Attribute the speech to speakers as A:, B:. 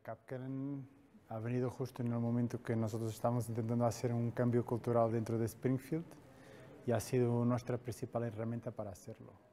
A: Kapkelen ha venido justo en el momento que nosotros estamos intentando hacer un cambio cultural dentro de Springfield y ha sido nuestra principal herramienta para hacerlo.